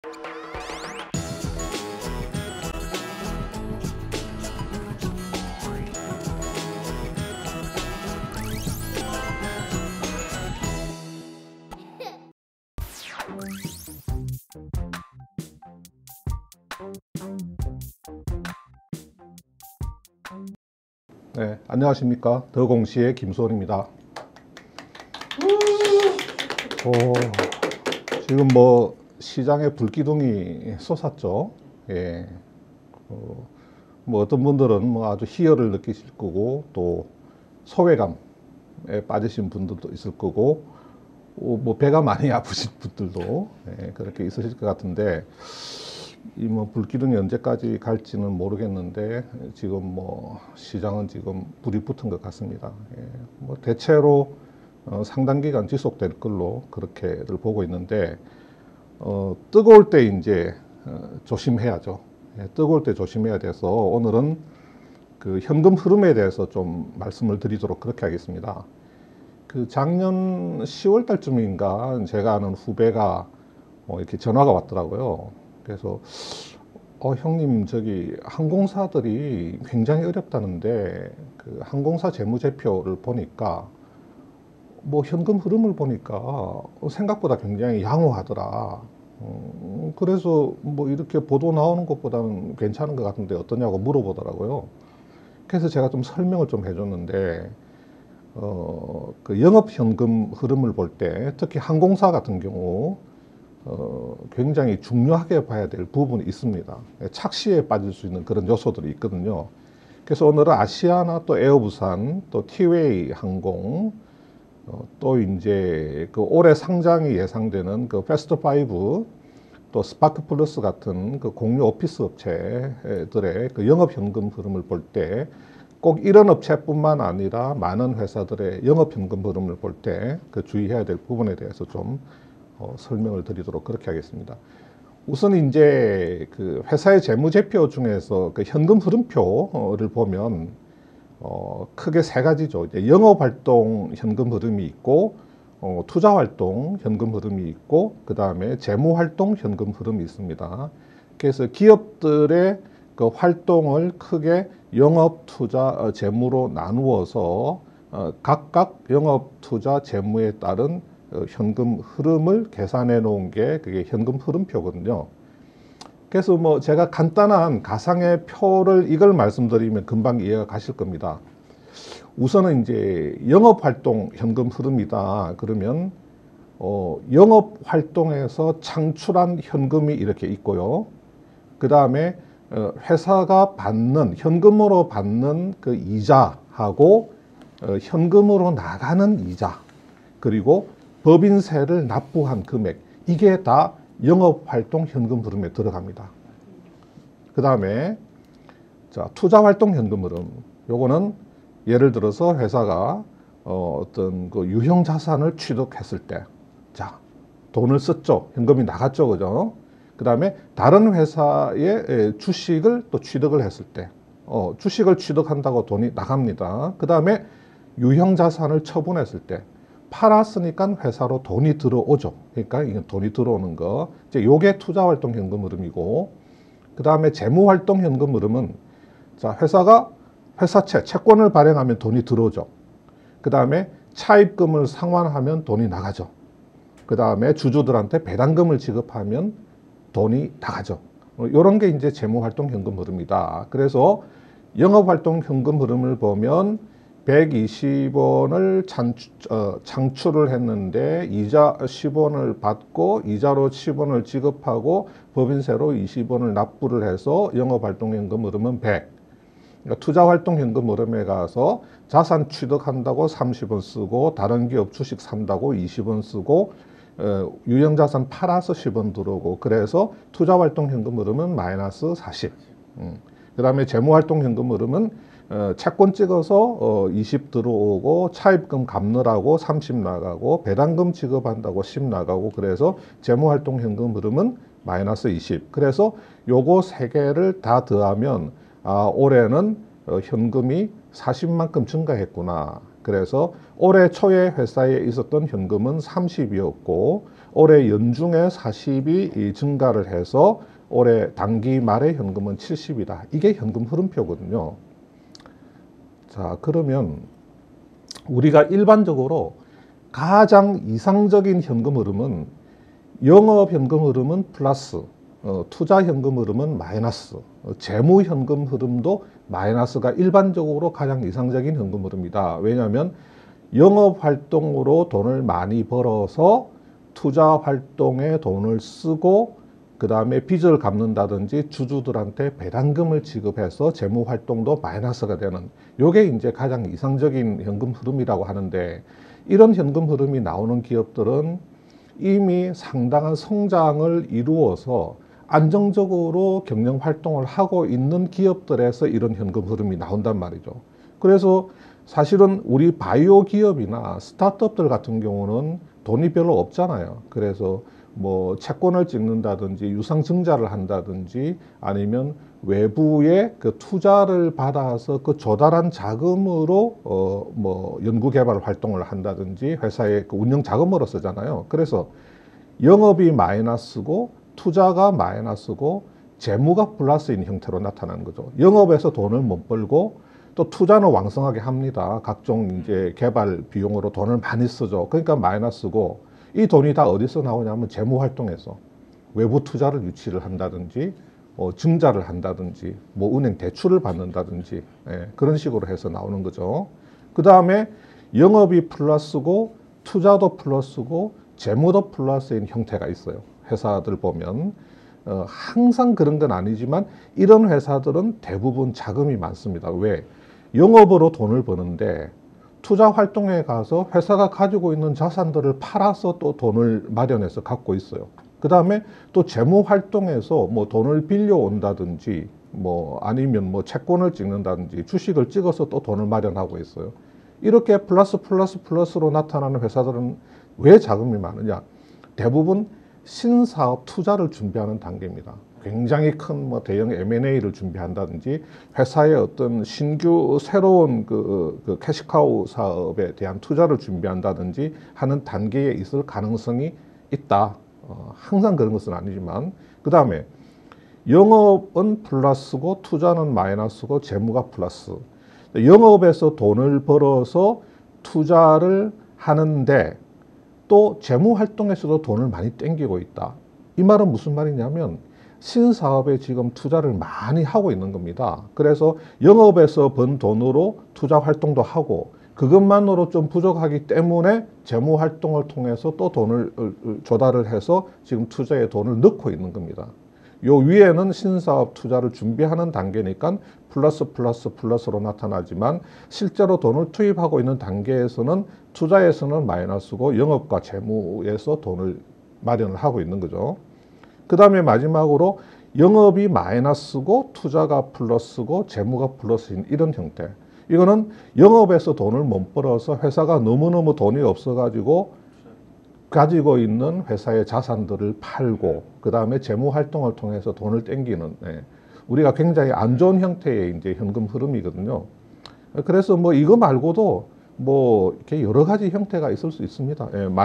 네, 안녕하십니까. 더공시의 김수원입니다. 지금 뭐 시장에 불기둥이 솟았죠. 예. 뭐 어떤 분들은 뭐 아주 희열을 느끼실 거고, 또 소외감에 빠지신 분들도 있을 거고, 뭐 배가 많이 아프신 분들도 그렇게 있으실 것 같은데, 이 뭐 불기둥이 언제까지 갈지는 모르겠는데, 지금 뭐 시장은 지금 불이 붙은 것 같습니다. 뭐 대체로 상당 기간 지속될 걸로 그렇게들 보고 있는데, 뜨거울 때 이제 조심해야죠. 뜨거울 때 조심해야 돼서 오늘은 그 현금 흐름에 대해서 좀 말씀을 드리도록 그렇게 하겠습니다. 그 작년 10월 달쯤인가 제가 아는 후배가 이렇게 전화가 왔더라고요. 그래서 형님, 저기 항공사들이 굉장히 어렵다는데 그 항공사 재무제표를 보니까 뭐 현금 흐름을 보니까 생각보다 굉장히 양호하더라. 그래서 뭐 이렇게 보도 나오는 것보다는 괜찮은 것 같은데 어떠냐고 물어보더라고요. 그래서 제가 좀 설명을 좀 해줬는데, 그 영업 현금 흐름을 볼 때 특히 항공사 같은 경우 굉장히 중요하게 봐야 될 부분이 있습니다. 착시에 빠질 수 있는 그런 요소들이 있거든요. 그래서 오늘은 아시아나 또 에어부산 또 티웨이 항공 또 이제 그 올해 상장이 예상되는 그 패스트5 또 스파크 플러스 같은 그 공유 오피스 업체들의 그 영업 현금 흐름을 볼 때 꼭 이런 업체뿐만 아니라 많은 회사들의 영업 현금 흐름을 볼 때 그 주의해야 될 부분에 대해서 좀 설명을 드리도록 그렇게 하겠습니다. 우선 이제 그 회사의 재무제표 중에서 그 현금 흐름표를 보면 크게 세 가지죠. 이제 영업활동 현금 흐름이 있고, 투자활동 현금 흐름이 있고, 그 다음에 재무활동 현금 흐름이 있습니다. 그래서 기업들의 그 활동을 크게 영업, 투자, 재무로 나누어서 각각 영업, 투자, 재무에 따른 현금 흐름을 계산해 놓은 게 그게 현금 흐름표거든요. 그래서 뭐 제가 간단한 가상의 표를 이걸 말씀드리면 금방 이해가 가실 겁니다. 우선은 이제 영업활동 현금 흐름이다 그러면 영업활동에서 창출한 현금이 이렇게 있고요. 그 다음에 회사가 받는 현금으로 받는 그 이자하고 현금으로 나가는 이자, 그리고 법인세를 납부한 금액, 이게 다 영업활동 현금 흐름에 들어갑니다. 그 다음에 자, 투자활동 현금 흐름, 요거는 예를 들어서 회사가 어떤 그 유형 자산을 취득했을 때, 자, 돈을 썼죠. 현금이 나갔죠. 그죠? 그 다음에 다른 회사의 주식을 또 취득을 했을 때, 주식을 취득한다고 돈이 나갑니다. 그 다음에 유형 자산을 처분했을 때, 팔았으니까 회사로 돈이 들어오죠. 그러니까 이게 돈이 들어오는 거. 이제 요게 투자활동 현금 흐름이고, 그 다음에 재무활동 현금 흐름은, 자, 회사가 회사채, 채권을 발행하면 돈이 들어오죠. 그 다음에 차입금을 상환하면 돈이 나가죠. 그 다음에 주주들한테 배당금을 지급하면 돈이 나가죠. 이런 게 이제 재무활동 현금 흐름이다. 그래서 영업활동 현금 흐름을 보면 120원을 창출을 했는데 이자 10원을 받고 이자로 10원을 지급하고 법인세로 20원을 납부를 해서 영업활동 현금 흐름은 100. 그러니까 투자활동 현금 흐름에 가서 자산 취득한다고 30원 쓰고 다른 기업 주식 산다고 20원 쓰고 유형자산 팔아서 10원 들어오고, 그래서 투자활동 현금 흐름은 마이너스 40. 그 다음에 재무활동 현금 흐름은 채권 찍어서 20 들어오고 차입금 갚느라고 30 나가고 배당금 지급한다고 10 나가고, 그래서 재무활동 현금 흐름은 마이너스 20. 그래서 요거 세 개를 다 더하면 올해는 현금이 40만큼 증가했구나. 그래서 올해 초에 회사에 있었던 현금은 30이었고 올해 연중에 40이 증가를 해서 올해 당기 말의 현금은 70이다. 이게 현금 흐름표거든요. 자, 그러면 우리가 일반적으로 가장 이상적인 현금 흐름은 영업 현금 흐름은 플러스, 투자 현금 흐름은 마이너스, 재무 현금 흐름도 마이너스가 일반적으로 가장 이상적인 현금 흐름이다. 왜냐하면 영업 활동으로 돈을 많이 벌어서 투자 활동에 돈을 쓰고 그 다음에 빚을 갚는다든지 주주들한테 배당금을 지급해서 재무 활동도 마이너스가 되는, 요게 이제 가장 이상적인 현금 흐름이라고 하는데, 이런 현금 흐름이 나오는 기업들은 이미 상당한 성장을 이루어서 안정적으로 경영 활동을 하고 있는 기업들에서 이런 현금 흐름이 나온단 말이죠. 그래서 사실은 우리 바이오 기업이나 스타트업들 같은 경우는 돈이 별로 없잖아요. 그래서 뭐 채권을 찍는다든지 유상증자를 한다든지 아니면 외부의 그 투자를 받아서 그 조달한 자금으로 뭐 연구개발 활동을 한다든지 회사의 그 운영 자금으로 쓰잖아요. 그래서 영업이 마이너스고 투자가 마이너스고 재무가 플러스인 형태로 나타나는 거죠. 영업에서 돈을 못 벌고 또 투자는 왕성하게 합니다. 각종 이제 개발 비용으로 돈을 많이 쓰죠. 그러니까 마이너스고, 이 돈이 다 어디서 나오냐면 재무 활동에서 외부 투자를 유치를 한다든지 증자를 한다든지 뭐 은행 대출을 받는다든지, 그런 식으로 해서 나오는 거죠. 그 다음에 영업이 플러스고 투자도 플러스고 재무도 플러스인 형태가 있어요. 회사들 보면 항상 그런 건 아니지만 이런 회사들은 대부분 자금이 많습니다. 왜? 영업으로 돈을 버는데 투자 활동에 가서 회사가 가지고 있는 자산들을 팔아서 또 돈을 마련해서 갖고 있어요. 그 다음에 또 재무 활동에서 뭐 돈을 빌려 온다든지 뭐 아니면 뭐 채권을 찍는다든지 주식을 찍어서 또 돈을 마련하고 있어요. 이렇게 플러스로 나타나는 회사들은 왜 자금이 많으냐? 대부분 신사업 투자를 준비하는 단계입니다. 굉장히 큰 뭐 대형 M&A를 준비한다든지 회사의 어떤 신규 새로운 그 캐시카우 사업에 대한 투자를 준비한다든지 하는 단계에 있을 가능성이 있다. 항상 그런 것은 아니지만, 그 다음에 영업은 플러스고 투자는 마이너스고 재무가 플러스. 영업에서 돈을 벌어서 투자를 하는데 또 재무 활동에서도 돈을 많이 땡기고 있다. 이 말은 무슨 말이냐면 신사업에 지금 투자를 많이 하고 있는 겁니다. 그래서 영업에서 번 돈으로 투자 활동도 하고 그것만으로 좀 부족하기 때문에 재무 활동을 통해서 또 돈을 조달을 해서 지금 투자에 돈을 넣고 있는 겁니다. 요 위에는 신사업 투자를 준비하는 단계니까 플러스로 나타나지만 실제로 돈을 투입하고 있는 단계에서는 투자에서는 마이너스고 영업과 재무에서 돈을 마련을 하고 있는 거죠. 그 다음에 마지막으로 영업이 마이너스고 투자가 플러스고 재무가 플러스인 이런 형태. 이거는 영업에서 돈을 못 벌어서 회사가 너무너무 돈이 없어가지고 가지고 있는 회사의 자산들을 팔고 그 다음에 재무 활동을 통해서 돈을 땡기는, 우리가 굉장히 안 좋은 형태의 이제 현금 흐름이거든요. 그래서 뭐 이거 말고도 뭐 이렇게 여러 가지 형태가 있을 수 있습니다.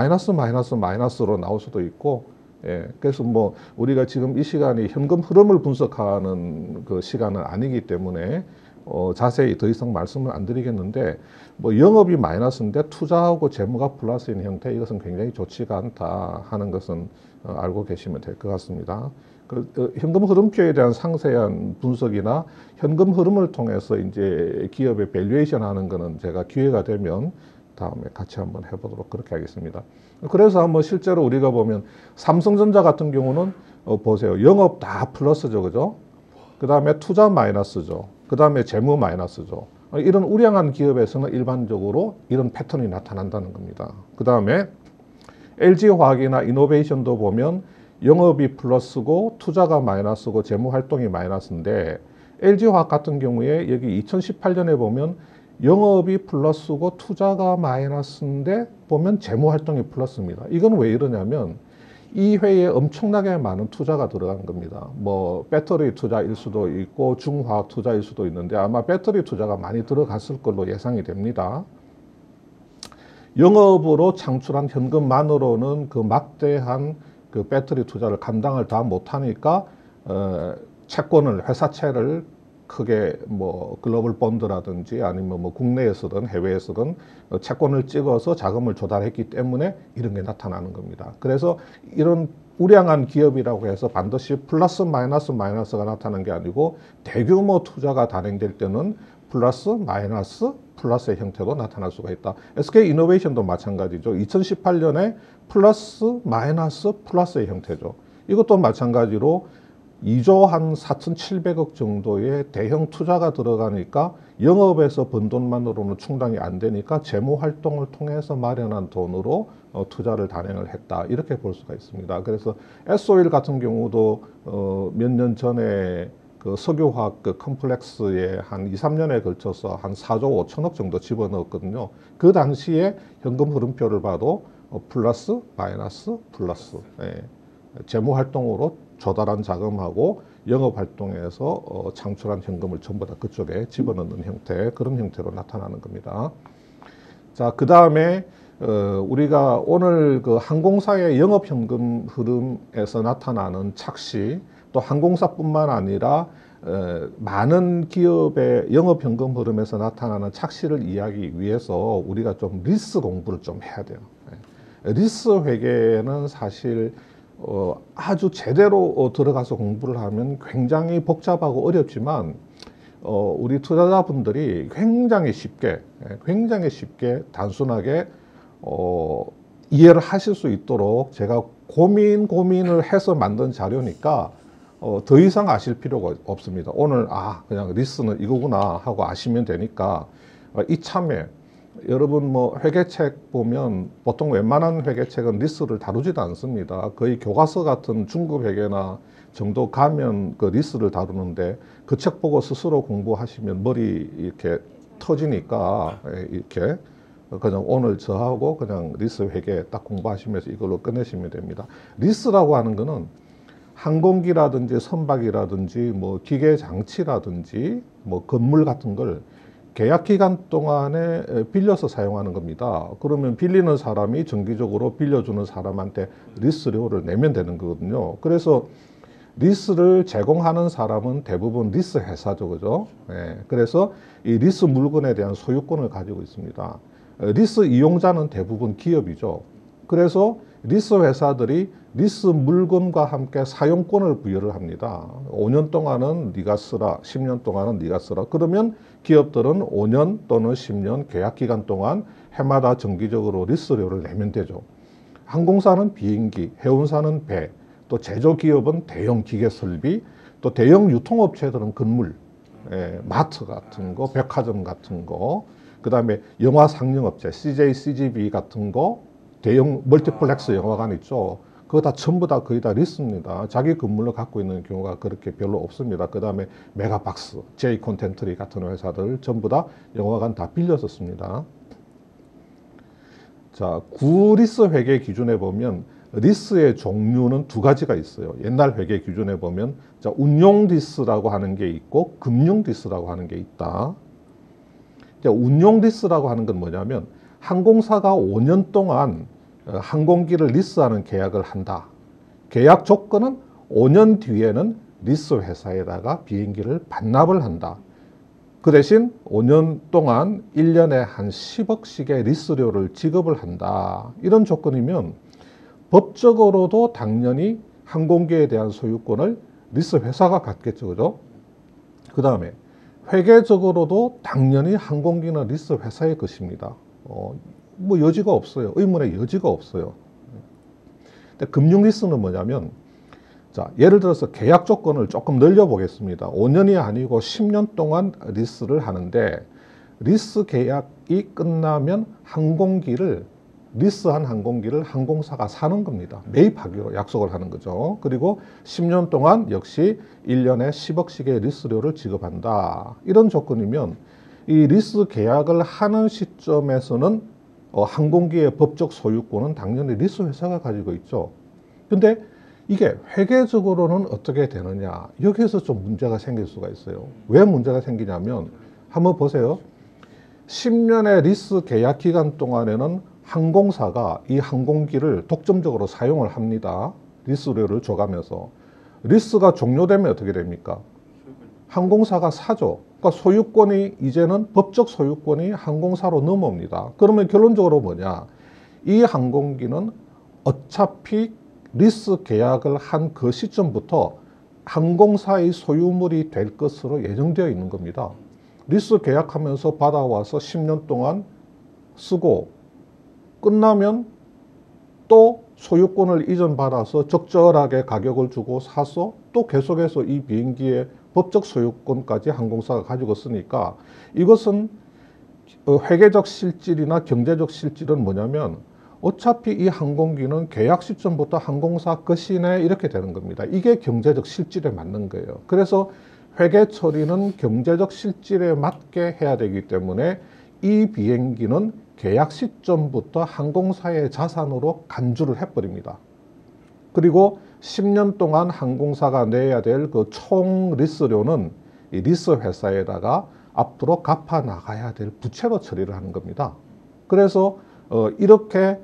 마이너스로 나올 수도 있고, 그래서 뭐 우리가 지금 이 시간이 현금 흐름을 분석하는 그 시간은 아니기 때문에 자세히 더 이상 말씀을 안 드리겠는데, 뭐 영업이 마이너스인데 투자하고 재무가 플러스인 형태, 이것은 굉장히 좋지가 않다 하는 것은 알고 계시면 될 것 같습니다. 현금 흐름표에 대한 상세한 분석이나 현금 흐름을 통해서 이제 기업의 밸류에이션 하는 거는 제가 기회가 되면 다음에 같이 한번 해보도록 그렇게 하겠습니다. 그래서 한번 실제로 우리가 보면 삼성전자 같은 경우는 보세요. 영업 다 플러스죠, 그죠? 그 다음에 투자 마이너스죠. 그 다음에 재무 마이너스죠. 이런 우량한 기업에서는 일반적으로 이런 패턴이 나타난다는 겁니다. 그 다음에 LG화학이나 이노베이션도 보면 영업이 플러스고 투자가 마이너스고 재무 활동이 마이너스인데, LG화학 같은 경우에 여기 2018년에 보면 영업이 플러스고 투자가 마이너스인데 보면 재무 활동이 플러스입니다. 이건 왜 이러냐면 이 회에 엄청나게 많은 투자가 들어간 겁니다. 뭐 배터리 투자일 수도 있고 중화학 투자일 수도 있는데 아마 배터리 투자가 많이 들어갔을 걸로 예상이 됩니다. 영업으로 창출한 현금만으로는 그 막대한 그 배터리 투자를 감당을 다 못하니까 채권을 회사채를 크게 뭐 글로벌 펀드라든지 아니면 뭐 국내에서든 해외에서든 채권을 찍어서 자금을 조달했기 때문에 이런 게 나타나는 겁니다. 그래서 이런 우량한 기업이라고 해서 반드시 플러스 마이너스가 나타나는 게 아니고 대규모 투자가 단행될 때는 플러스 마이너스 플러스의 형태로 나타날 수가 있다. SK 이노베이션도 마찬가지죠. 2018년에 플러스 마이너스 플러스의 형태죠. 이것도 마찬가지로 2조 한 4,700억 정도의 대형 투자가 들어가니까 영업에서 번 돈만으로는 충당이 안 되니까 재무 활동을 통해서 마련한 돈으로 투자를 단행을 했다. 이렇게 볼 수가 있습니다. 그래서 S-오일 같은 경우도 몇 년 전에 그 석유화학 그 컴플렉스에 한 2, 3년에 걸쳐서 한 4조 5천억 정도 집어넣었거든요. 그 당시에 현금 흐름표를 봐도 플러스 마이너스 플러스 재무 활동으로 조달한 자금하고 영업 활동에서 창출한 현금을 전부 다 그쪽에 집어넣는 형태, 그런 형태로 나타나는 겁니다. 자, 그 다음에 우리가 오늘 그 항공사의 영업 현금 흐름에서 나타나는 착시, 또 항공사뿐만 아니라 많은 기업의 영업 현금 흐름에서 나타나는 착시를 이해하기 위해서 우리가 좀 리스 공부를 좀 해야 돼요. 리스 회계는 사실 아주 제대로 들어가서 공부를 하면 굉장히 복잡하고 어렵지만 우리 투자자분들이 굉장히 쉽게 단순하게 이해를 하실 수 있도록 제가 고민을 해서 만든 자료니까 더 이상 아실 필요가 없습니다. 오늘 그냥 리스는 이거구나 하고 아시면 되니까 이참에 여러분 뭐 회계책 보면 보통 웬만한 회계책은 리스를 다루지도 않습니다. 거의 교과서 같은 중급 회계나 정도 가면 그 리스를 다루는데 그 책 보고 스스로 공부하시면 머리 이렇게 터지니까 이렇게 그냥 오늘 저하고 그냥 리스 회계 딱 공부하시면서 이걸로 끝내시면 됩니다. 리스라고 하는 거는 항공기라든지 선박이라든지 뭐 기계 장치라든지 뭐 건물 같은 걸 계약 기간 동안에 빌려서 사용하는 겁니다. 그러면 빌리는 사람이 정기적으로 빌려주는 사람한테 리스료를 내면 되는 거거든요. 그래서 리스를 제공하는 사람은 대부분 리스 회사죠, 그죠? 그래서 이 리스 물건에 대한 소유권을 가지고 있습니다. 리스 이용자는 대부분 기업이죠. 그래서 리스 회사들이 리스 물건과 함께 사용권을 부여를 합니다. 5년 동안은 네가 쓰라, 10년 동안은 네가 쓰라. 그러면 기업들은 5년 또는 10년 계약 기간 동안 해마다 정기적으로 리스료를 내면 되죠. 항공사는 비행기, 해운사는 배, 또 제조기업은 대형 기계 설비, 또 대형 유통업체들은 건물, 마트 같은 거, 백화점 같은 거, 그 다음에 영화 상영업체, CJ, CGV 같은 거, 대형 멀티플렉스 영화관 있죠. 그거 다 전부 다 거의 다 리스입니다. 자기 건물로 갖고 있는 경우가 그렇게 별로 없습니다. 그 다음에 메가박스, J 콘텐트리 같은 회사들 전부 다 영화관 다 빌려서 씁니다. 자, 구리스 회계 기준에 보면 리스의 종류는 두 가지가 있어요. 옛날 회계 기준에 보면 자, 운용 리스라고 하는 게 있고 금융 리스라고 하는 게 있다. 자, 운용 리스라고 하는 건 뭐냐면 항공사가 5년 동안 항공기를 리스하는 계약을 한다. 계약 조건은 5년 뒤에는 리스 회사에다가 비행기를 반납을 한다. 그 대신 5년 동안 1년에 한 10억씩의 리스료를 지급을 한다. 이런 조건이면 법적으로도 당연히 항공기에 대한 소유권을 리스 회사가 갖겠죠. 그죠? 그 다음에 회계적으로도 당연히 항공기는 리스 회사의 것입니다. 뭐 여지가 없어요. 의문의 여지가 없어요. 근데 금융 리스는 뭐냐면 자, 예를 들어서 계약 조건을 조금 늘려 보겠습니다. 5년이 아니고 10년 동안 리스를 하는데 리스 계약이 끝나면 리스한 항공기를 항공사가 사는 겁니다. 매입하기로 약속을 하는 거죠. 그리고 10년 동안 역시 1년에 10억씩의 리스료를 지급한다. 이런 조건이면 이 리스 계약을 하는 시점에서는 항공기의 법적 소유권은 당연히 리스 회사가 가지고 있죠. 근데 이게 회계적으로는 어떻게 되느냐, 여기에서 좀 문제가 생길 수가 있어요. 왜 문제가 생기냐면 한번 보세요. 10년의 리스 계약 기간 동안에는 항공사가 이 항공기를 독점적으로 사용을 합니다. 리스료를 줘가면서. 리스가 종료되면 어떻게 됩니까? 항공사가 사죠. 그러니까 소유권이 이제는 법적 소유권이 항공사로 넘어옵니다. 그러면 결론적으로 뭐냐? 이 항공기는 어차피 리스 계약을 한 그 시점부터 항공사의 소유물이 될 것으로 예정되어 있는 겁니다. 리스 계약하면서 받아와서 10년 동안 쓰고 끝나면 또 소유권을 이전받아서 적절하게 가격을 주고 사서 또 계속해서 이 비행기의 법적 소유권까지 항공사가 가지고 쓰니까 이것은 회계적 실질이나 경제적 실질은 뭐냐면 어차피 이 항공기는 계약 시점부터 항공사 것이네 이렇게 되는 겁니다. 이게 경제적 실질에 맞는 거예요. 그래서 회계 처리는 경제적 실질에 맞게 해야 되기 때문에 이 비행기는 계약 시점부터 항공사의 자산으로 간주를 해버립니다. 그리고 10년 동안 항공사가 내야 될 그 총 리스료는 이 리스 회사에다가 앞으로 갚아 나가야 될 부채로 처리를 하는 겁니다. 그래서 이렇게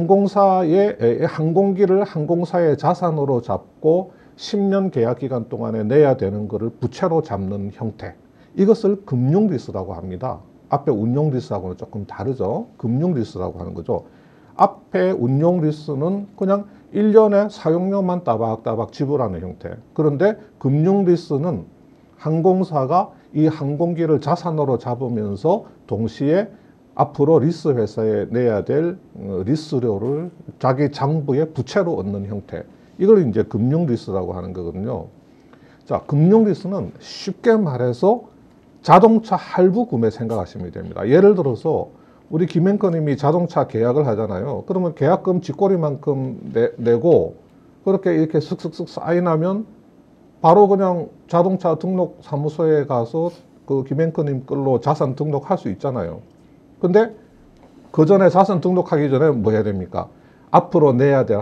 항공기를 항공사의 자산으로 잡고 10년 계약 기간 동안에 내야 되는 것을 부채로 잡는 형태. 이것을 금융리스라고 합니다. 앞에 운용리스하고는 조금 다르죠. 금융리스라고 하는 거죠. 앞에 운용리스는 그냥 1년에 사용료만 따박따박 지불하는 형태. 그런데 금융리스는 항공사가 이 항공기를 자산으로 잡으면서 동시에 앞으로 리스 회사에 내야 될 리스료를 자기 장부에 부채로 얻는 형태. 이걸 이제 금융리스라고 하는 거거든요. 자, 금융리스는 쉽게 말해서 자동차 할부 구매 생각하시면 됩니다. 예를 들어서 우리 김앵커님이 자동차 계약을 하잖아요. 그러면 계약금 쥐꼬리만큼 내고 그렇게 이렇게 슥슥슥 사인하면 바로 그냥 자동차 등록 사무소에 가서 그 김앵커님 걸로 자산 등록할 수 있잖아요. 근데 그 전에 자산 등록하기 전에 뭐 해야 됩니까? 앞으로 내야 될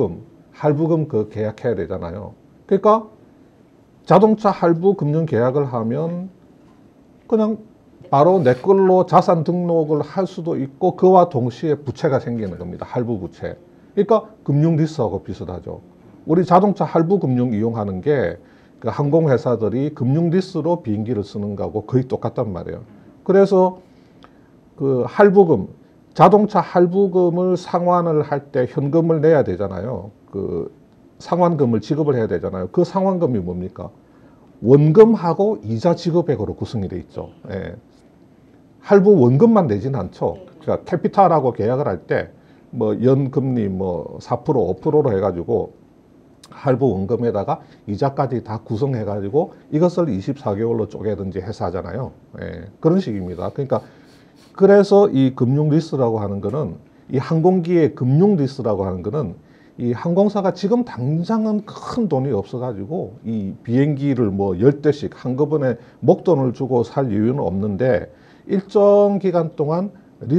할부금 그 계약해야 되잖아요. 그러니까 자동차 할부 금융 계약을 하면 그냥 바로 내 걸로 자산 등록을 할 수도 있고 그와 동시에 부채가 생기는 겁니다. 할부 부채. 그러니까 금융 리스하고 비슷하죠. 우리 자동차 할부 금융 이용하는 게 그 항공회사들이 금융 리스로 비행기를 쓰는 거하고 거의 똑같단 말이에요. 그래서 그 할부금, 자동차 할부금을 상환을 할 때 현금을 내야 되잖아요. 그 상환금을 지급을 해야 되잖아요. 그 상환금이 뭡니까? 원금하고 이자 지급액으로 구성이 돼 있죠. 예. 할부 원금만 내지는 않죠. 그러니까 캐피탈하고 계약을 할 때 뭐 연금리 뭐 4%, 5%로 해가지고 할부 원금에다가 이자까지 다 구성해가지고 이것을 24개월로 쪼개든지 해서 하잖아요. 예. 그런 식입니다. 그러니까 그래서 이 금융 리스라고 하는 거는 이 항공기의 금융 리스라고 하는 거는 이 항공사가 지금 당장은 큰 돈이 없어가지고 이 비행기를 뭐 10대씩 한꺼번에 목돈을 주고 살 이유는 없는데 일정 기간 동안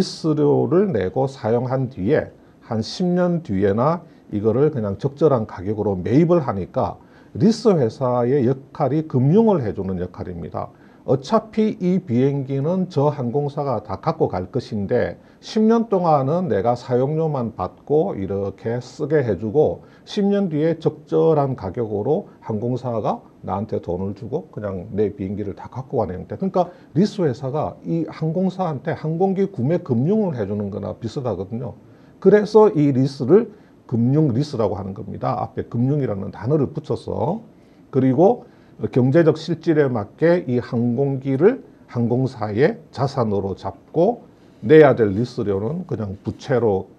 리스료를 내고 사용한 뒤에 한 10년 뒤에나 이거를 그냥 적절한 가격으로 매입을 하니까 리스 회사의 역할이 금융을 해주는 역할입니다. 어차피 이 비행기는 저 항공사가 다 갖고 갈 것인데 10년 동안은 내가 사용료만 받고 이렇게 쓰게 해주고 10년 뒤에 적절한 가격으로 항공사가 나한테 돈을 주고 그냥 내 비행기를 다 갖고 가는 형태. 그러니까 리스 회사가 이 항공사한테 항공기 구매 금융을 해주는 거나 비슷하거든요. 그래서 이 리스를 금융 리스라고 하는 겁니다. 앞에 금융이라는 단어를 붙여서. 그리고 경제적 실질에 맞게 이 항공기를 항공사의 자산으로 잡고 내야 될 리스료는 그냥 부채로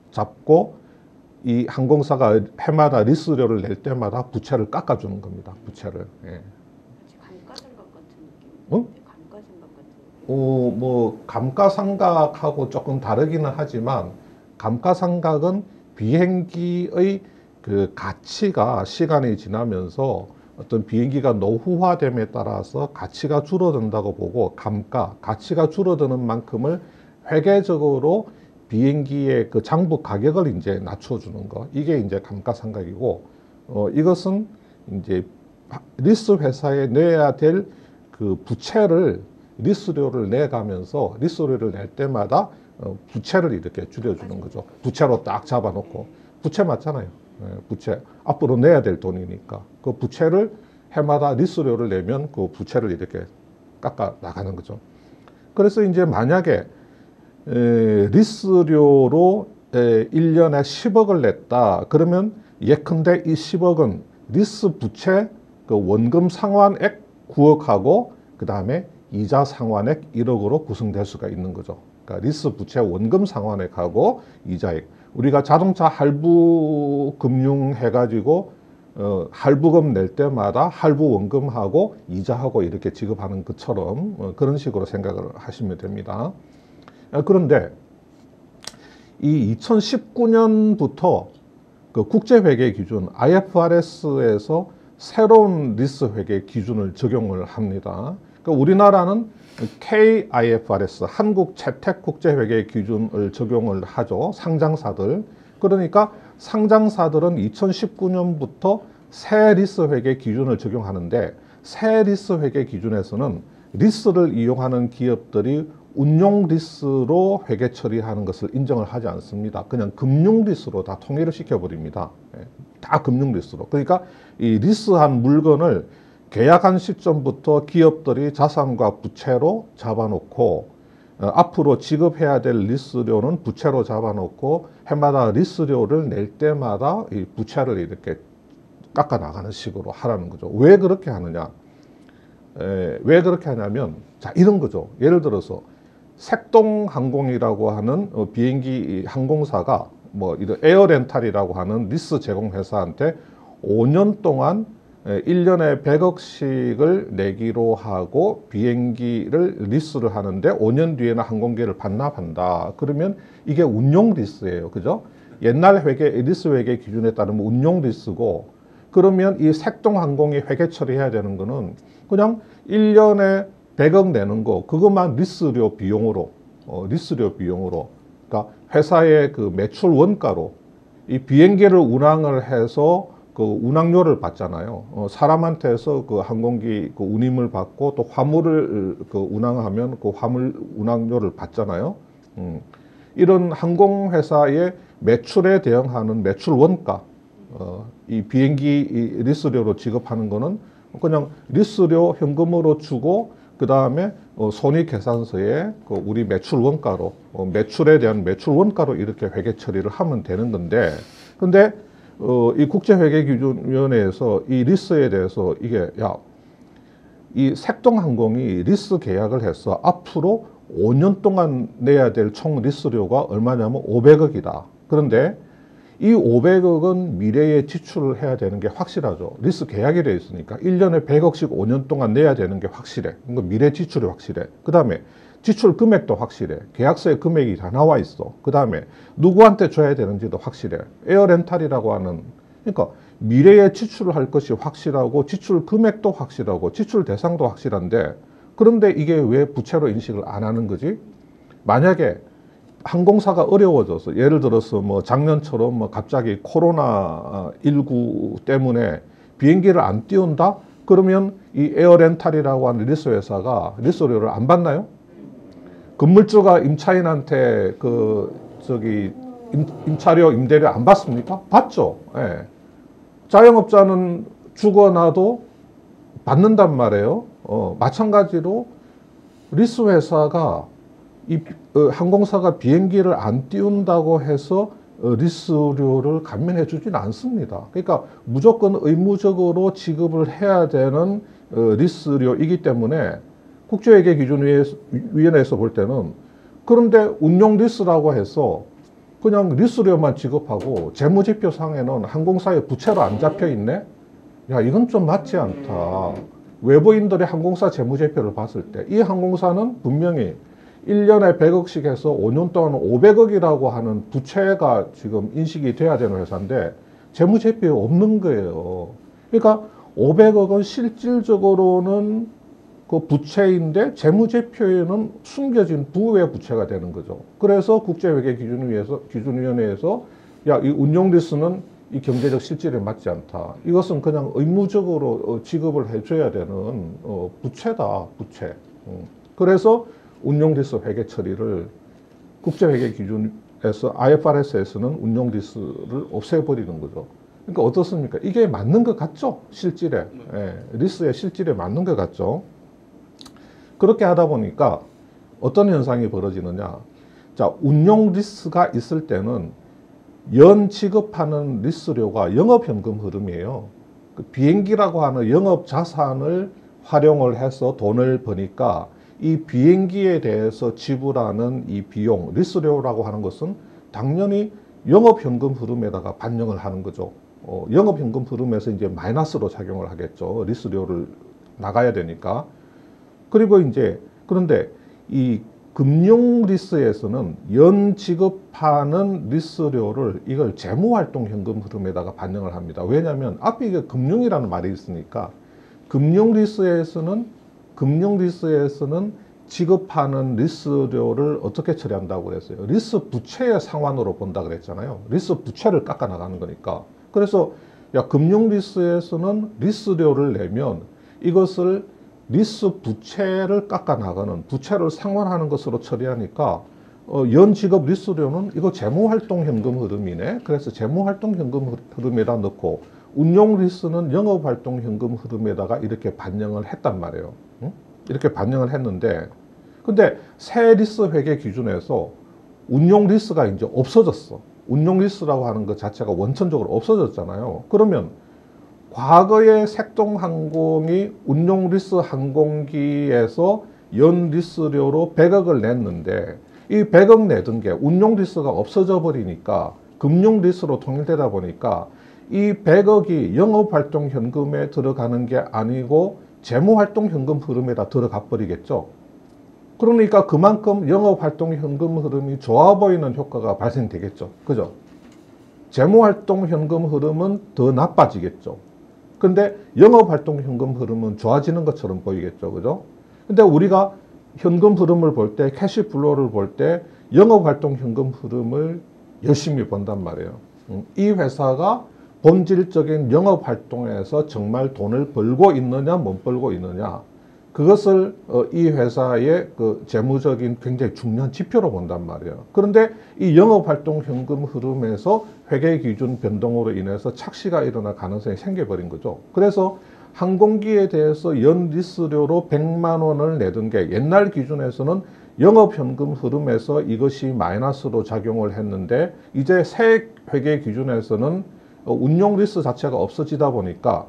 잡고 이 항공사가 해마다 리스료를 낼 때마다 부채를 깎아주는 겁니다. 부채를. 예. 감가상각 같은 느낌. 어? 감가상각 같은 느낌. 뭐 감가상각하고 조금 다르기는 하지만 감가상각은 비행기의 그 가치가 시간이 지나면서 어떤 비행기가 노후화됨에 따라서 가치가 줄어든다고 보고 가치가 줄어드는 만큼을 회계적으로 비행기의 그 장부 가격을 이제 낮춰주는 거. 이게 이제 감가상각이고, 이것은 이제 리스 회사에 내야 될 그 부채를 리스료를 내가면서 리스료를 낼 때마다 부채를 이렇게 줄여주는 거죠. 부채로 딱 잡아놓고 부채 맞잖아요. 부채 앞으로 내야 될 돈이니까 그 부채를 해마다 리스료를 내면 그 부채를 이렇게 깎아 나가는 거죠. 그래서 이제 만약에 리스료로 1년에 10억을 냈다 그러면 예컨대 이 10억은 리스 부채 그 원금 상환액 9억하고 그 다음에 이자 상환액 1억으로 구성될 수가 있는 거죠. 그러니까 리스 부채 원금 상환액하고 이자액, 우리가 자동차 할부 금융 해가지고 할부금 낼 때마다 할부 원금하고 이자하고 이렇게 지급하는 것처럼 그런 식으로 생각을 하시면 됩니다. 그런데 이 2019년부터 그 국제회계 기준 IFRS에서 새로운 리스 회계 기준을 적용을 합니다. 그러니까 우리나라는 KIFRS 한국채택국제회계 기준을 적용을 하죠. 상장사들. 그러니까 상장사들은 2019년부터 새 리스 회계 기준을 적용하는데 새 리스 회계 기준에서는 리스를 이용하는 기업들이 운용 리스로 회계 처리하는 것을 인정을 하지 않습니다. 그냥 금융 리스로 다 통일을 시켜버립니다. 다 금융 리스로. 그러니까 이 리스한 물건을 계약한 시점부터 기업들이 자산과 부채로 잡아놓고 앞으로 지급해야 될 리스료는 부채로 잡아놓고 해마다 리스료를 낼 때마다 이 부채를 이렇게 깎아 나가는 식으로 하라는 거죠. 왜 그렇게 하느냐? 왜 그렇게 하냐면 자 이런 거죠. 예를 들어서 색동항공이라고 하는 비행기 항공사가 뭐 이런 에어렌탈이라고 하는 리스 제공 회사한테 5년 동안 1년에 100억씩을 내기로 하고 비행기를 리스를 하는데 5년 뒤에는 항공기를 반납한다. 그러면 이게 운용 리스예요. 그죠? 옛날 회계, 리스 회계 기준에 따르면 운용 리스고, 그러면 이 색동항공이 회계 처리해야 되는 거는 그냥 1년에 100억 내는 거, 그것만 리스료 비용으로, 그러니까 회사의 그 매출 원가로 이 비행기를 운항을 해서 그 운항료를 받잖아요. 사람한테서 그 항공기 그 운임을 받고 또 화물을 그 운항하면 그 화물 운항료를 받잖아요. 이런 항공회사의 매출에 대응하는 매출 원가, 이 비행기 리스료로 지급하는 거는 그냥 리스료 현금으로 주고 그 다음에 손익계산서에 그 우리 매출 원가로 매출에 대한 매출 원가로 이렇게 회계 처리를 하면 되는 건데, 근데 이 국제회계기준위원회에서 이 리스에 대해서 이게 이 색동항공이 리스 계약을 해서 앞으로 5년 동안 내야 될 총 리스료가 얼마냐면 500억이다. 그런데 이 500억은 미래에 지출을 해야 되는 게 확실하죠. 리스 계약이 되어 있으니까 1년에 100억씩 5년 동안 내야 되는 게 확실해. 그러니까 미래 지출이 확실해. 그 다음에 지출 금액도 확실해. 계약서에 금액이 다 나와 있어. 그 다음에 누구한테 줘야 되는지도 확실해. 에어렌탈이라고 하는, 그러니까 미래에 지출을 할 것이 확실하고 지출 금액도 확실하고 지출 대상도 확실한데, 그런데 이게 왜 부채로 인식을 안 하는 거지? 만약에 항공사가 어려워져서 예를 들어서 뭐 작년처럼 뭐 갑자기 코로나19 때문에 비행기를 안 띄운다? 그러면 이 에어렌탈이라고 하는 리스 회사가 리스료를 안 받나요? 건물주가 임차인한테 임차료 임대료 안 받습니까? 받죠. 예. 자영업자는 죽어나도 받는단 말이에요. 마찬가지로 리스 회사가 이 항공사가 비행기를 안 띄운다고 해서 리스료를 감면해 주지는 않습니다. 그러니까 무조건 의무적으로 지급을 해야 되는 리스료이기 때문에 국제회계기준위원회에서 볼 때는, 그런데 운용 리스라고 해서 그냥 리스료만 지급하고 재무제표상에는 항공사의 부채로 안 잡혀 있네? 야, 이건 좀 맞지 않다. 외부인들이 항공사 재무제표를 봤을 때 이 항공사는 분명히 1년에 100억씩 해서 5년 동안 500억이라고 하는 부채가 지금 인식이 돼야 되는 회사인데 재무제표에 없는 거예요. 그러니까 500억은 실질적으로는 그 부채인데 재무제표에는 숨겨진 부의 부채가 되는 거죠. 그래서 국제회계기준위원회에서 이 운용 리스는 이 경제적 실질에 맞지 않다. 이것은 그냥 의무적으로 지급을 해줘야 되는 부채다, 부채. 그래서 운용 리스 회계 처리를 국제회계 기준에서 IFRS에서는 운용 리스를 없애버리는 거죠. 그러니까 어떻습니까? 이게 맞는 것 같죠? 실질에. 예, 리스의 실질에 맞는 것 같죠? 그렇게 하다 보니까 어떤 현상이 벌어지느냐. 자, 운용 리스가 있을 때는 연 지급하는 리스료가 영업현금 흐름이에요. 그 비행기라고 하는 영업 자산을 활용을 해서 돈을 버니까 이 비행기에 대해서 지불하는 이 비용, 리스료라고 하는 것은 당연히 영업현금 흐름에다가 반영을 하는 거죠. 영업현금 흐름에서 이제 마이너스로 작용을 하겠죠. 리스료를 나가야 되니까. 그리고 이제 그런데 이 금융 리스에서는 연 지급하는 리스료를 이걸 재무활동 현금 흐름에다가 반영을 합니다. 왜냐하면 앞에 이게 금융이라는 말이 있으니까 금융 리스에서는 지급하는 리스료를 어떻게 처리한다고 그랬어요? 리스 부채의 상환으로 본다 그랬잖아요. 리스 부채를 깎아 나가는 거니까. 그래서 야, 금융 리스에서는 리스료를 내면 이것을 리스 부채를 깎아 나가는 부채를 상환하는 것으로 처리하니까 연 지급 리스료는 이거 재무활동 현금 흐름이네. 그래서 재무활동 현금 흐름에다 넣고 운용 리스는 영업활동 현금 흐름에다가 이렇게 반영을 했단 말이에요. 응? 이렇게 반영을 했는데 근데 새 리스 회계 기준에서 운용 리스가 이제 없어졌어. 운용 리스라고 하는 것 자체가 원천적으로 없어졌잖아요. 그러면 과거에 색동항공이 운용 리스 항공기에서 연 리스료로 100억을 냈는데 이 100억 내던 게 운용 리스가 없어져 버리니까 금융 리스로 통일되다 보니까 이 100억이 영업활동 현금에 들어가는 게 아니고 재무활동 현금 흐름에다 들어가 버리겠죠. 그러니까 그만큼 영업활동 현금 흐름이 좋아 보이는 효과가 발생되겠죠. 그죠? 재무활동 현금 흐름은 더 나빠지겠죠. 근데 영업활동 현금 흐름은 좋아지는 것처럼 보이겠죠. 그죠? 근데 우리가 현금 흐름을 볼 때, 캐시플로우를 볼 때 영업활동 현금 흐름을 열심히 본단 말이에요. 이 회사가 본질적인 영업활동에서 정말 돈을 벌고 있느냐, 못 벌고 있느냐. 그것을 이 회사의 그 재무적인 굉장히 중요한 지표로 본단 말이에요. 그런데 이 영업활동 현금 흐름에서 회계기준 변동으로 인해서 착시가 일어날 가능성이 생겨버린 거죠. 그래서 항공기에 대해서 연 리스료로 100만 원을 내던 게 옛날 기준에서는 영업현금 흐름에서 이것이 마이너스로 작용을 했는데 이제 새 회계 기준에서는 운용 리스 자체가 없어지다 보니까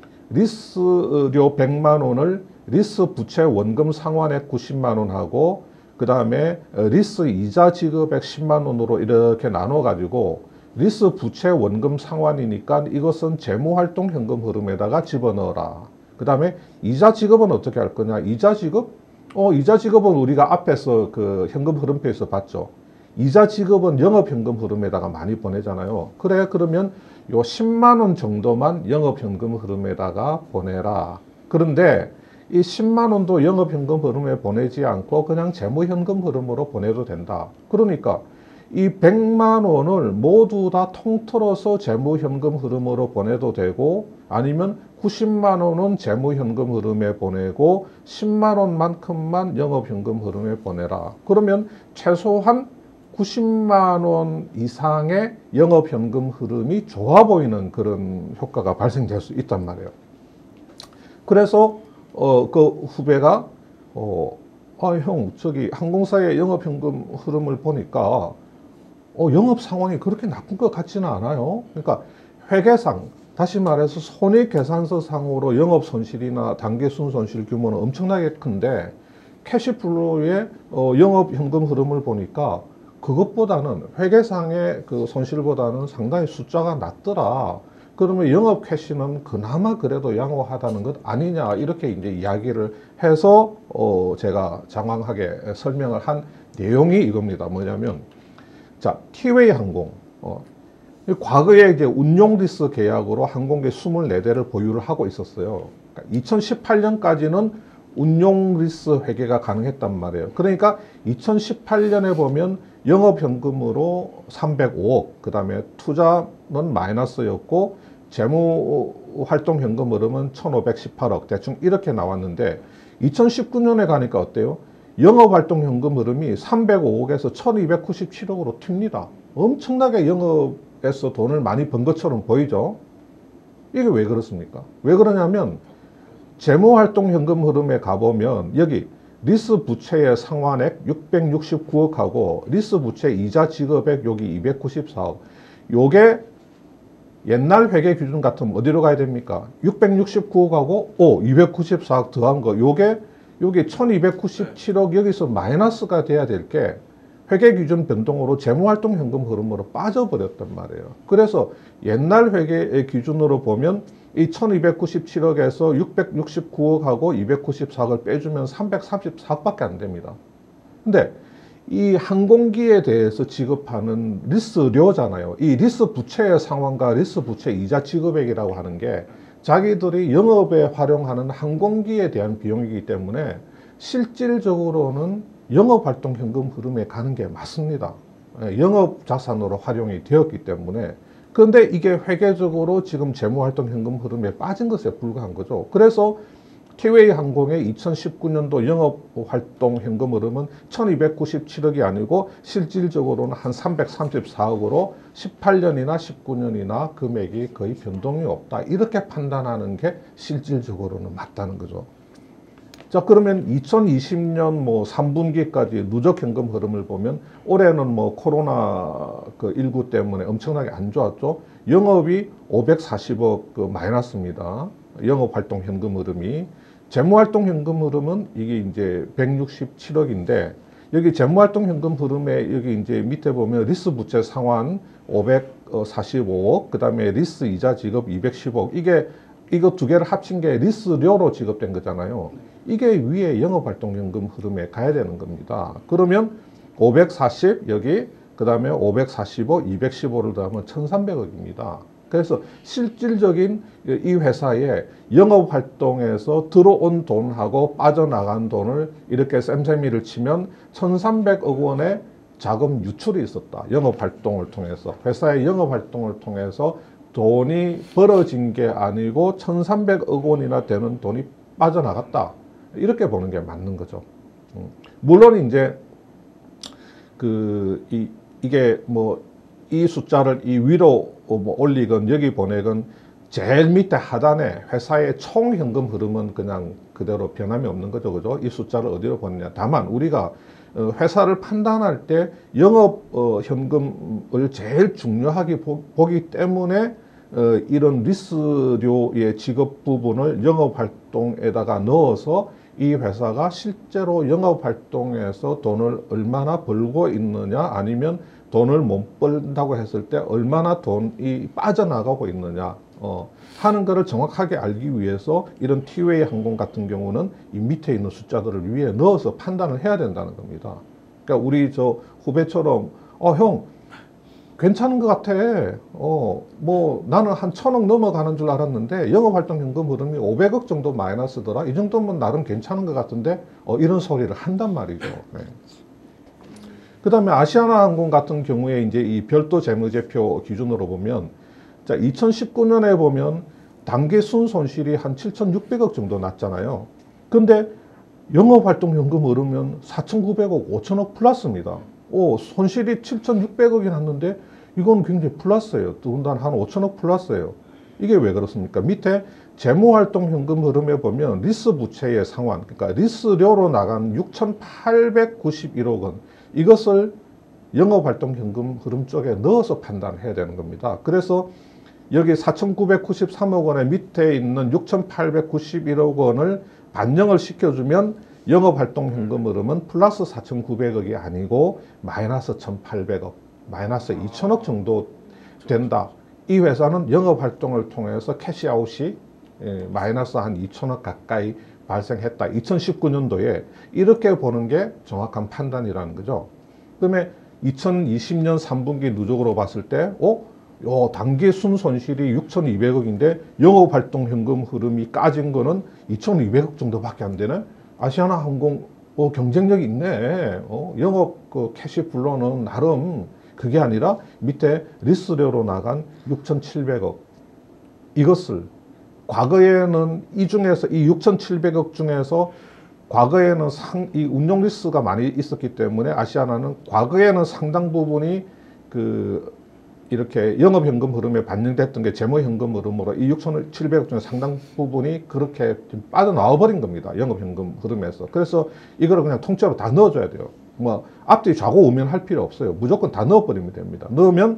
리스료 100만 원을 리스 부채 원금 상환액 90만 원하고 그 다음에 리스 이자 지급액 10만 원으로 이렇게 나눠 가지고 리스 부채 원금 상환이니까 이것은 재무활동 현금 흐름에다가 집어넣어라. 그 다음에 이자 지급은 어떻게 할 거냐? 이자 지급? 이자 지급은 우리가 앞에서 그 현금 흐름표에서 봤죠. 이자 지급은 영업 현금 흐름에다가 많이 보내잖아요. 그래, 그러면 요 10만 원 정도만 영업 현금 흐름에다가 보내라. 그런데 이 10만 원도 영업 현금 흐름에 보내지 않고 그냥 재무 현금 흐름으로 보내도 된다. 그러니까 이 100만 원을 모두 다 통틀어서 재무 현금 흐름으로 보내도 되고 아니면 90만 원은 재무 현금 흐름에 보내고 10만 원만큼만 영업 현금 흐름에 보내라. 그러면 최소한 90만 원 이상의 영업 현금 흐름이 좋아 보이는 그런 효과가 발생될 수 있단 말이에요. 그래서 그 후배가 형 저기 항공사의 영업 현금 흐름을 보니까 영업 상황이 그렇게 나쁜 것 같지는 않아요. 그러니까 회계상 다시 말해서 손익계산서상으로 영업 손실이나 단기순 손실 규모는 엄청나게 큰데 캐시플로우의 영업 현금 흐름을 보니까 그것보다는 회계상의 그 손실보다는 상당히 숫자가 낮더라. 그러면 영업 캐시는 그나마 그래도 양호하다는 것 아니냐 이렇게 이제 이야기를 해서 제가 장황하게 설명을 한 내용이 이겁니다. 뭐냐면 자, 티웨이 항공 과거에 이제 운용 리스 계약으로 항공기 24대를 보유를 하고 있었어요. 그러니까 2018년까지는 운용 리스 회계가 가능했단 말이에요. 그러니까 2018년에 보면 영업현금으로 305억, 그 다음에 투자는 마이너스였고 재무활동 현금 흐름은 1518억 대충 이렇게 나왔는데 2019년에 가니까 어때요? 영업활동 현금 흐름이 305억에서 1297억으로 튑니다. 엄청나게 영업에서 돈을 많이 번 것처럼 보이죠. 이게 왜 그렇습니까? 왜 그러냐면 재무활동 현금 흐름에 가보면 여기 리스 부채의 상환액 669억하고 리스 부채 이자 지급액 여기 294억. 요게 옛날 회계 기준 같으면 어디로 가야 됩니까? 669억하고 294억 더한 거. 요게 1297억 여기서 마이너스가 돼야 될 게 회계 기준 변동으로 재무활동 현금 흐름으로 빠져버렸단 말이에요. 그래서 옛날 회계의 기준으로 보면 이 1297억에서 669억하고 294억을 빼주면 334억밖에 안 됩니다. 근데 이 항공기에 대해서 지급하는 리스료잖아요. 이 리스 부채의 상환과 리스 부채 이자 지급액이라고 하는 게 자기들이 영업에 활용하는 항공기에 대한 비용이기 때문에 실질적으로는 영업활동 현금 흐름에 가는 게 맞습니다. 영업자산으로 활용이 되었기 때문에. 그런데 이게 회계적으로 지금 재무활동 현금 흐름에 빠진 것에 불과한 거죠. 그래서 티웨이 항공의 2019년도 영업활동 현금 흐름은 1297억이 아니고 실질적으로는 한 334억으로 18년이나 19년이나 금액이 거의 변동이 없다. 이렇게 판단하는 게 실질적으로는 맞다는 거죠. 자, 그러면 2020년 뭐 3분기까지 누적 현금 흐름을 보면 올해는 뭐 코로나 19 때문에 엄청나게 안 좋았죠. 영업이 540억 마이너스입니다. 영업활동 현금 흐름이. 재무활동 현금 흐름은 이게 이제 167억인데 여기 재무활동 현금 흐름에 여기 이제 밑에 보면 리스 부채 상환 545억, 그 다음에 리스 이자 지급 210억. 이거 두 개를 합친 게 리스료로 지급된 거잖아요. 이게 위에 영업활동 현금 흐름에 가야 되는 겁니다. 그러면 540 여기, 그 다음에 545, 215를 더하면 1300억입니다. 그래서 실질적인 이 회사의 영업활동에서 들어온 돈하고 빠져나간 돈을 이렇게 쌤쌤이를 치면 1300억 원의 자금 유출이 있었다. 영업활동을 통해서. 회사의 영업활동을 통해서 돈이 벌어진 게 아니고 1300억 원이나 되는 돈이 빠져나갔다. 이렇게 보는 게 맞는 거죠. 물론 이제 이게 뭐 이 숫자를 이 위로 뭐 올리건 여기 보내건 제일 밑에 하단에 회사의 총 현금 흐름은 그냥 그대로 변함이 없는 거죠. 그죠? 이 숫자를 어디로 보느냐. 다만 우리가 회사를 판단할 때 영업 현금을 제일 중요하게 보기 때문에 이런 리스료의 지급 부분을 영업활동에다가 넣어서 이 회사가 실제로 영업활동에서 돈을 얼마나 벌고 있느냐 아니면 돈을 못 벌다고 했을 때 얼마나 돈이 빠져나가고 있느냐 하는 것을 정확하게 알기 위해서 이런 티웨이 항공 같은 경우는 이 밑에 있는 숫자들을 위에 넣어서 판단을 해야 된다는 겁니다. 그러니까 우리 저 후배처럼 형 괜찮은 것 같아. 뭐 나는 한 1000억 넘어가는 줄 알았는데 영업활동 현금 흐름이 500억 정도 마이너스더라. 이 정도면 나름 괜찮은 것 같은데 이런 소리를 한단 말이죠. 네. 그 다음에 아시아나항공 같은 경우에 이제 이 별도 재무제표 기준으로 보면 자 2019년에 보면 당기 순손실이 한 7,600억 정도 났잖아요. 근데 영업활동 현금 흐르면 4,900억, 5,000억 플러스입니다. 손실이 7,600억이 났는데 이건 굉장히 플러스예요. 더군다나 한 5,000억 플러스예요. 이게 왜 그렇습니까? 밑에 재무활동 현금 흐름에 보면 리스 부채의 상환, 그러니까 리스료로 나간 6,891억 원 이것을 영업활동 현금 흐름 쪽에 넣어서 판단해야 되는 겁니다. 그래서 여기 4,993억 원의 밑에 있는 6,891억 원을 반영을 시켜주면 영업활동 현금 흐름은 플러스 4,900억이 아니고 마이너스 1,800억, 마이너스 2,000억 정도 된다. 이 회사는 영업활동을 통해서 캐시아웃이 마이너스 한 2,000억 가까이 발생했다. 2019년도에 이렇게 보는 게 정확한 판단이라는 거죠. 그다음에 2020년 3분기 누적으로 봤을 때 단기 순손실이 6,200억인데 영업활동 현금 흐름이 까진 거는 2,200억 정도밖에 안 되네. 아시아나항공 경쟁력이 있네. 영업 캐시 플로는 나름 그게 아니라 밑에 리스료로 나간 6,700억 이것을 과거에는 이 중에서 이 6,700억 중에서 과거에는 이 운용 리스크가 많이 있었기 때문에 아시아나는 과거에는 상당 부분이 이렇게 영업현금 흐름에 반영됐던 게 재무현금 흐름으로 이 6,700억 중에 상당 부분이 그렇게 좀 빠져나와 버린 겁니다. 영업현금 흐름에서. 그래서 이거를 그냥 통째로 다 넣어줘야 돼요. 뭐 앞뒤 좌고 우면 할 필요 없어요. 무조건 다 넣어버리면 됩니다. 넣으면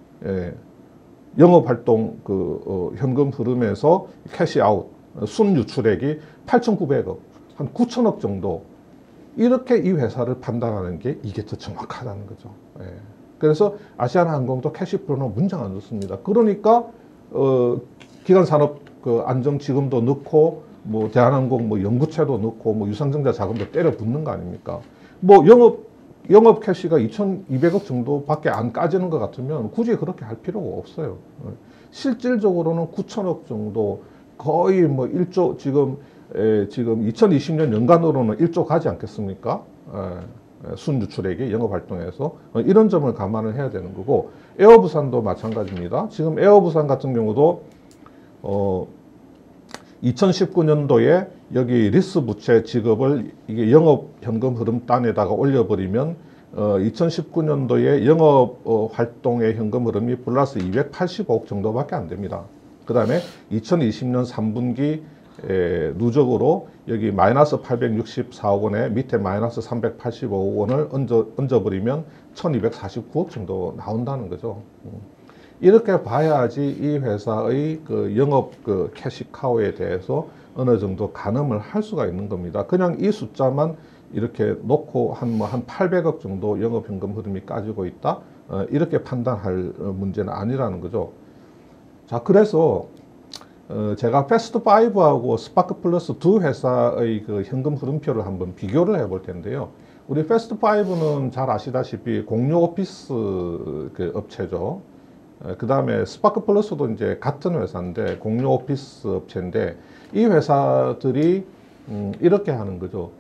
영업활동 현금 흐름에서 캐시아웃 순유출액이 8,900억 한 9천억 정도 이렇게 이 회사를 판단하는 게 이게 더 정확하다는 거죠. 그래서 아시아나항공도 캐시플로는 문제가 안 좋습니다. 그러니까 기간산업 안정지금도 넣고 뭐 대한항공 뭐 연구체도 넣고 뭐 유상증자 자금도 때려 붓는 거 아닙니까? 뭐 영업 캐시가 2,200억 정도밖에 안 까지는 것 같으면 굳이 그렇게 할 필요가 없어요. 실질적으로는 9천억 정도 거의 뭐 1조 지금 2020년 연간으로는 1조 가지 않겠습니까? 순유출액이 영업활동에서 이런 점을 감안을 해야 되는 거고 에어부산도 마찬가지입니다. 지금 에어부산 같은 경우도 2019년도에 여기 리스 부채 지급을 이게 영업현금 흐름단에다가 올려버리면 2019년도에 영업활동의 현금 흐름이 플러스 285억 정도밖에 안 됩니다. 그 다음에 2020년 3분기 누적으로 여기 마이너스 864억 원에 밑에 마이너스 385억 원을 얹어버리면 1249억 정도 나온다는 거죠. 이렇게 봐야지 이 회사의 영업 캐시카우에 대해서 어느 정도 가늠을 할 수가 있는 겁니다. 그냥 이 숫자만 이렇게 놓고 한 800억 정도 영업현금 흐름이 까지고 있다? 이렇게 판단할 문제는 아니라는 거죠. 자, 그래서 제가 패스트5하고 스파크 플러스 두 회사의 현금 흐름표를 한번 비교를 해볼 텐데요. 우리 패스트5는 잘 아시다시피 공유 오피스 업체죠. 그 다음에 스파크 플러스도 이제 같은 회사인데 공유 오피스 업체인데 이 회사들이 이렇게 하는 거죠.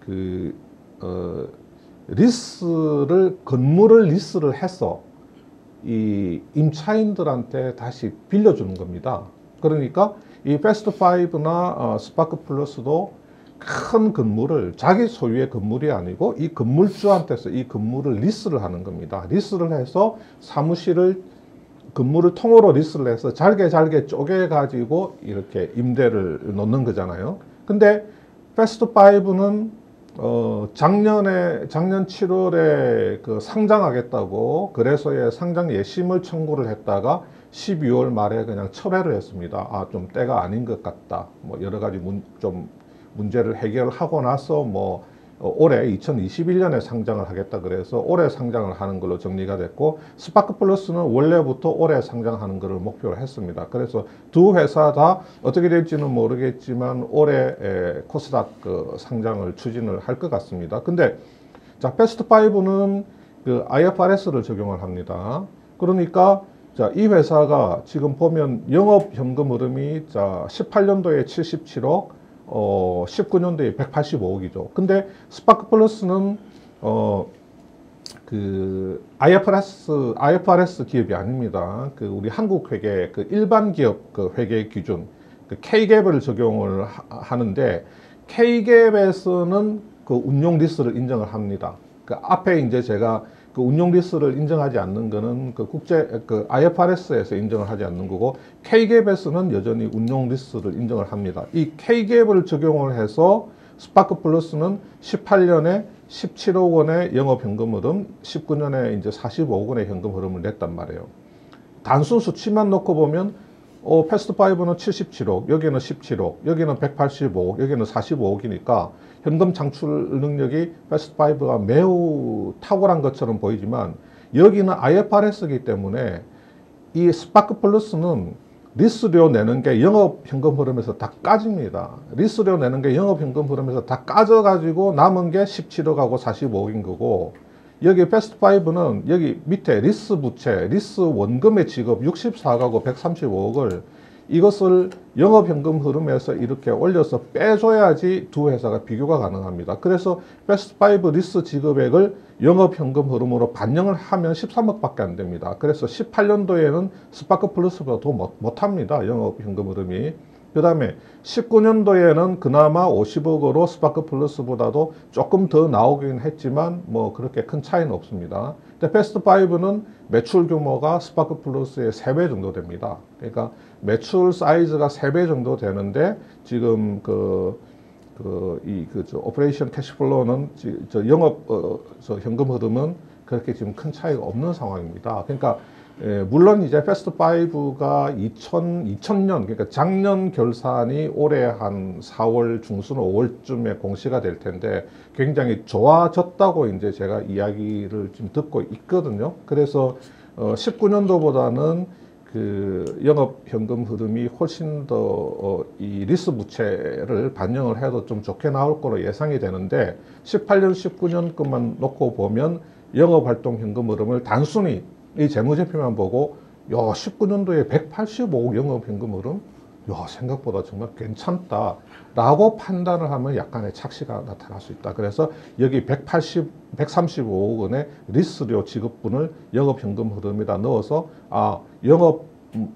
건물을 리스를 해서 이 임차인들한테 다시 빌려주는 겁니다. 그러니까 이 패스트5나 스파크 플러스도 큰 건물을 자기 소유의 건물이 아니고 이 건물주한테서 이 건물을 리스를 하는 겁니다. 리스를 해서 건물을 통으로 리스를 해서 잘게 쪼개 가지고 이렇게 임대를 놓는 거잖아요. 근데 패스트5는 작년 7월에 상장하겠다고 거래소에 상장 예심을 청구를 했다가 12월 말에 그냥 철회를 했습니다. 아, 좀 때가 아닌 것 같다. 뭐 여러 가지 좀 문제를 해결하고 나서 뭐 올해 2021년에 상장을 하겠다 그래서 올해 상장을 하는 걸로 정리가 됐고 스파크 플러스는 원래부터 올해 상장하는 것을 목표로 했습니다. 그래서 두 회사 다 어떻게 될지는 모르겠지만 올해 코스닥 상장을 추진을 할 것 같습니다. 근데 자, 패스트5는 IFRS를 적용을 합니다. 그러니까 자, 이 회사가 지금 보면 영업 현금 흐름이 자, 18년도에 77억, 19년도에 185억이죠. 근데 스파크 플러스는 IFRS 기업이 아닙니다. 우리 한국 회계 일반 기업 회계 기준 K갭을 적용을 하는데 K갭에서는 운용 리스를 인정을 합니다. 앞에 이제 제가 운용 리스를 인정하지 않는 거는 IFRS에서 인정을 하지 않는 거고 K갭에서는 여전히 운용 리스를 인정을 합니다. 이 K갭을 적용을 해서 스파크 플러스는 18년에 17억 원의 영업 현금 흐름, 19년에 이제 45억 원의 현금 흐름을 냈단 말이에요. 단순 수치만 놓고 보면 패스트5는 77억, 여기는 17억, 여기는 185억, 여기는 45억이니까 현금 창출 능력이 패스트5가 매우 탁월한 것처럼 보이지만 여기는 IFRS이기 때문에 이 스파크 플러스는 리스료 내는 게 영업 현금 흐름에서 다 까집니다. 리스료 내는 게 영업 현금 흐름에서 다 까져가지고 남은 게 17억하고 45억인 거고 여기 패스트5는 여기 밑에 리스 부채, 리스 원금의 지급 64억하고 135억을 이것을 영업현금 흐름에서 이렇게 올려서 빼줘야지 두 회사가 비교가 가능합니다. 그래서 패스트5 리스 지급액을 영업현금 흐름으로 반영을 하면 13억밖에 안 됩니다. 그래서 18년도에는 스파크 플러스보다 더 못합니다. 영업현금 흐름이. 그 다음에 19년도에는 그나마 50억으로 스파크 플러스보다도 조금 더 나오긴 했지만 뭐 그렇게 큰 차이는 없습니다. 근데 패스트 5는 매출 규모가 스파크 플러스의 3배 정도 됩니다. 그러니까 매출 사이즈가 3배 정도 되는데 지금 오퍼레이션 캐시플로우는 영업 현금 흐름은 그렇게 지금 큰 차이가 없는 상황입니다. 그러니까 물론 이제 패스트 5가 2000년 그러니까 작년 결산이 올해 한 4월 중순 5월쯤에 공시가 될 텐데 굉장히 좋아졌다고 이제 제가 이야기를 좀 듣고 있거든요. 그래서 19년도보다는 그 영업 현금 흐름이 훨씬 더 이 리스 부채를 반영을 해도 좀 좋게 나올 거로 예상이 되는데 18년, 19년 것만 놓고 보면 영업 활동 현금 흐름을 단순히 이 재무제표만 보고 야 19년도에 185억 영업 현금 흐름 야 생각보다 정말 괜찮다 라고 판단을 하면 약간의 착시가 나타날 수 있다. 그래서 여기 135억 원의 리스료 지급분을 영업 현금 흐름에다 넣어서 영업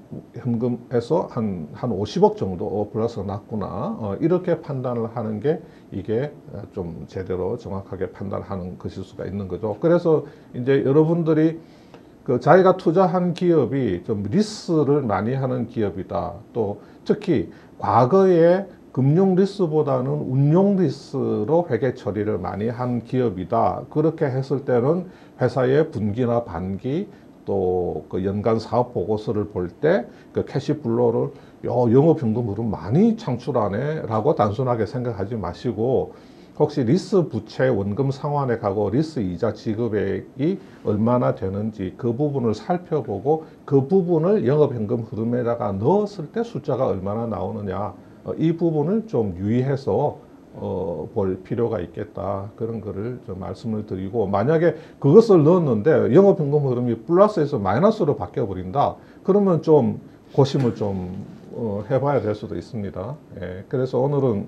현금에서 한 50억 정도 플러스가 났구나 이렇게 판단을 하는 게 이게 좀 제대로 정확하게 판단하는 것일 수가 있는 거죠. 그래서 이제 여러분들이 자기가 투자한 기업이 좀 리스를 많이 하는 기업이다. 또 특히 과거에 금융 리스보다는 운용 리스로 회계 처리를 많이 한 기업이다. 그렇게 했을 때는 회사의 분기나 반기 또 그 연간 사업 보고서를 볼 때 그 캐시플로우를 영업 현금 흐름 많이 창출하네 라고 단순하게 생각하지 마시고 혹시 리스 부채 원금 상환에 가고 리스 이자 지급액이 얼마나 되는지 그 부분을 살펴보고 그 부분을 영업 현금 흐름에다가 넣었을 때 숫자가 얼마나 나오느냐 이 부분을 좀 유의해서 볼 필요가 있겠다 그런 거를 좀 말씀을 드리고 만약에 그것을 넣었는데 영업 현금 흐름이 플러스에서 마이너스로 바뀌어 버린다 그러면 좀 고심을 좀 해봐야 될 수도 있습니다. 예, 그래서 오늘은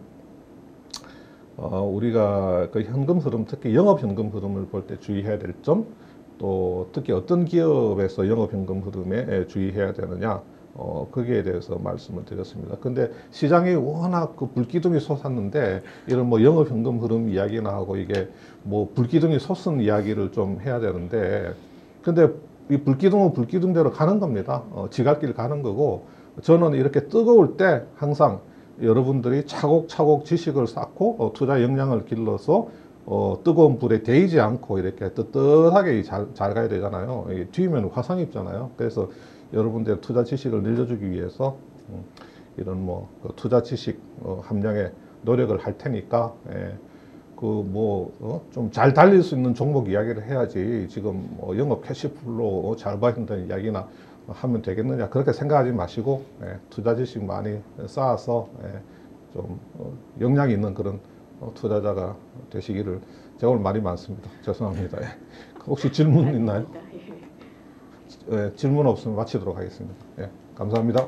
우리가 그 현금 흐름, 특히 영업 현금 흐름을 볼 때 주의해야 될 점, 또 특히 어떤 기업에서 영업 현금 흐름에 주의해야 되느냐, 거기에 대해서 말씀을 드렸습니다. 근데 시장이 워낙 그 불기둥이 솟았는데 이런 뭐 영업 현금 흐름 이야기나 하고 이게 뭐 불기둥이 솟은 이야기를 좀 해야 되는데, 근데 이 불기둥은 불기둥대로 가는 겁니다. 지갈길 가는 거고, 저는 이렇게 뜨거울 때 항상 여러분들이 차곡차곡 지식을 쌓고 투자 역량을 길러서 뜨거운 불에 데이지 않고 이렇게 떳떳하게 잘 가야 되잖아요. 뒤면 화상 입잖아요. 그래서 여러분들의 투자 지식을 늘려주기 위해서 이런 뭐 투자 지식 함량에 노력을 할 테니까 좀 잘 달릴 수 있는 종목 이야기를 해야지 지금 영업 캐시플로우 잘 받는다는 이야기나 하면 되겠느냐 그렇게 생각하지 마시고 투자 지식 많이 쌓아서 좀 역량이 있는 그런 투자자가 되시기를. 제가 오늘 말이 많습니다. 죄송합니다. 혹시 질문 있나요? 질문 없으면 마치도록 하겠습니다. 감사합니다.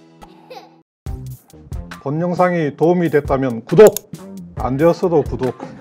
본 영상이 도움이 됐다면 구독! 안 되었어도 구독!